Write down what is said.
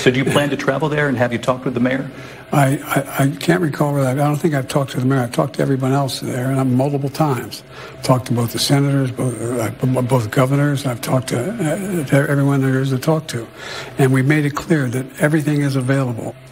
So do you plan to travel there, and have you talked with the mayor? I can't recall whether I don't think I've talked to the mayor. I've talked to everyone else there, and multiple times. I've talked to both the senators, both governors. I've talked to everyone there is to talk to. And we've made it clear that everything is available.